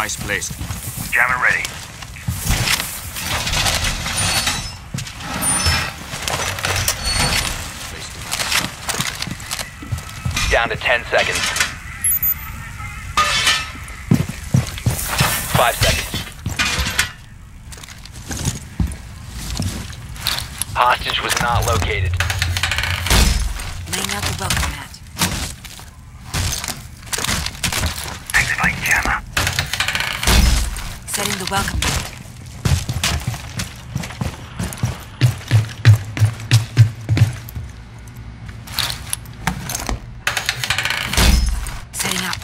Device placed. Jammer ready. Down to 10 seconds. 5 seconds. Hostage was not located. Laying out the welcome mat. Activate jammer. Setting the welcome mat. Setting up.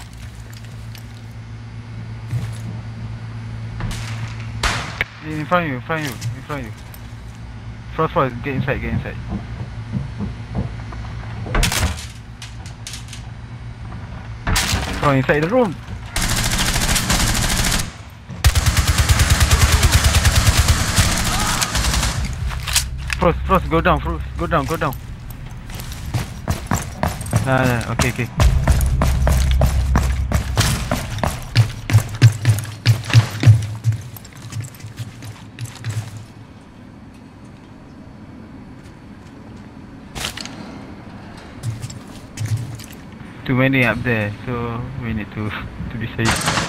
In front of you, in front of you, in front of you. First, get inside, get inside. From inside the room. Frost, go down, Frost, go down. Okay. Too many up there, so we need to be safe.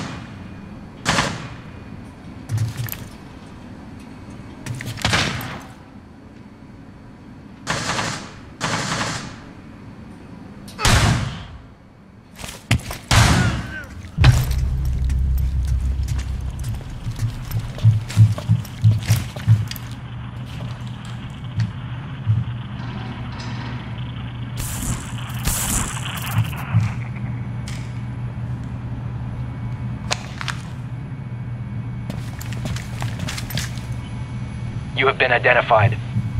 You have been identified.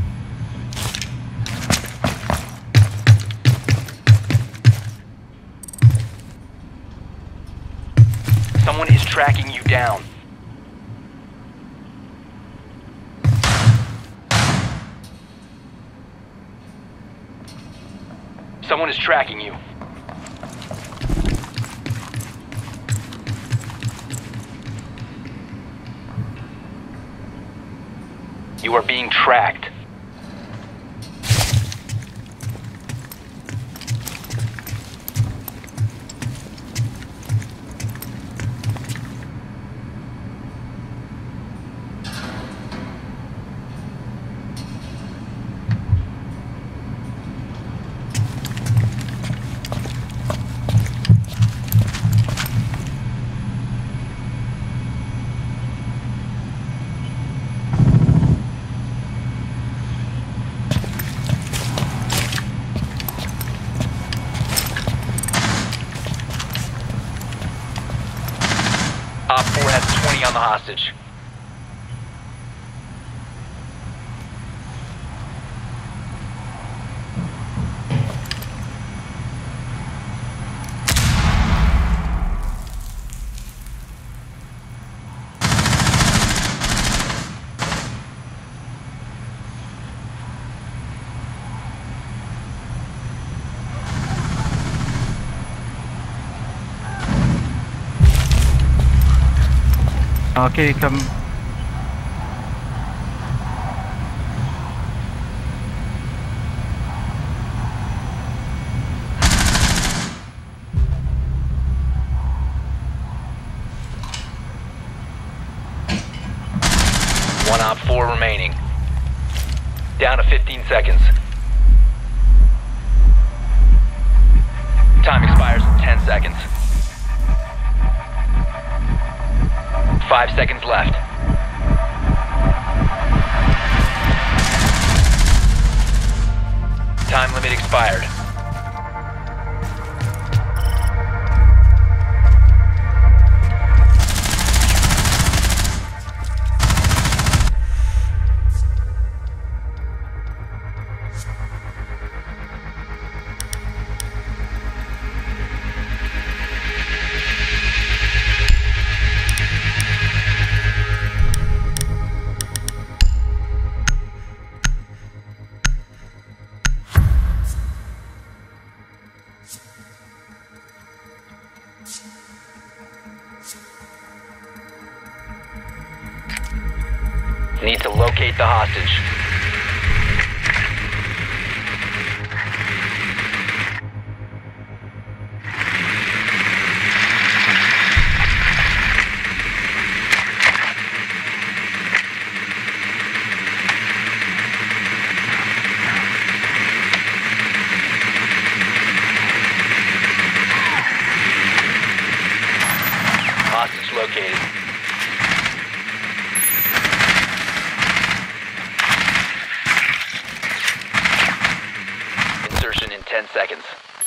Someone is tracking you down. Someone is tracking you. You are being tracked. Op 4 has 20 on the hostage. Okay, come. One Op 4 remaining. Down to 15 seconds. Time expires in 10 seconds. 5 seconds left. Time limit expired. Need to locate the hostage. Hostage located. Insertion in 10 seconds.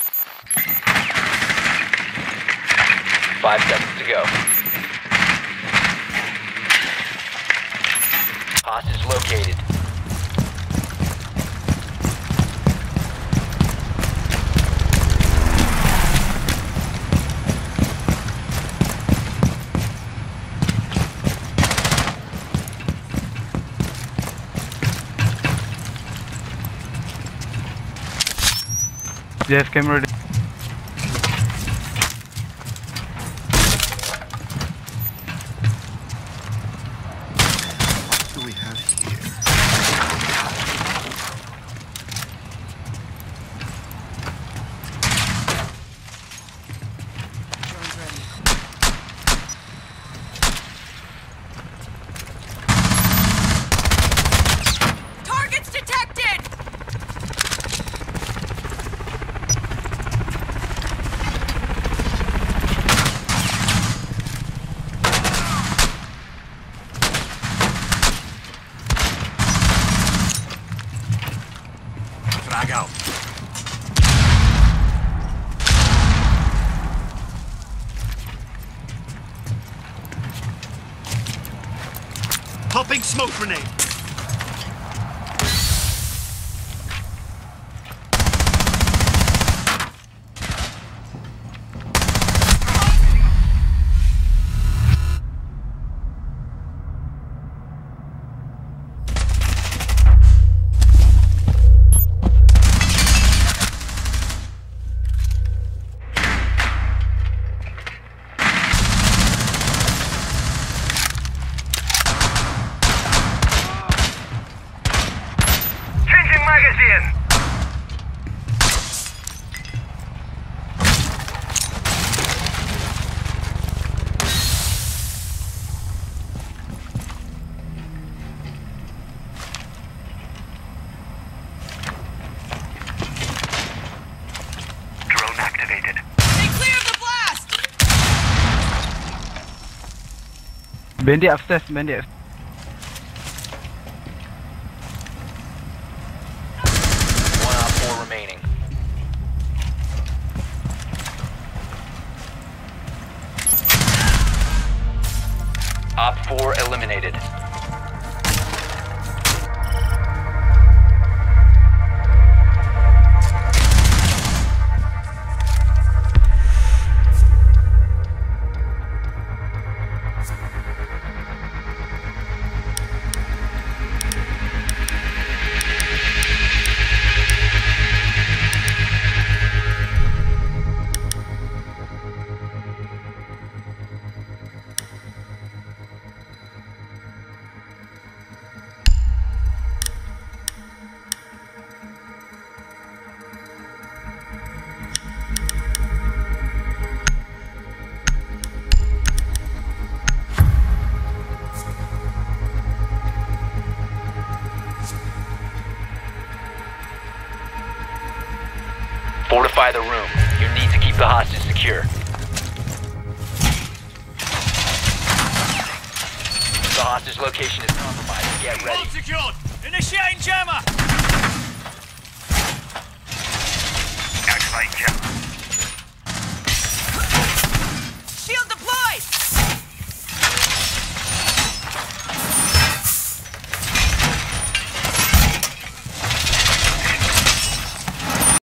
5 seconds to go. Hostage located. Yes, camera. What do we have here? Drone's ready. Targets detected! Frag out. Popping smoke grenade. Changing magazine. Drone activated. They cleared the blast! Bandit upstairs, bandit. One op 4 remaining. Op 4 eliminated. Fortify the room. You need to keep the hostage secure. The hostage location is compromised. Get ready. Secured. Initiating jammer. Activate jammer.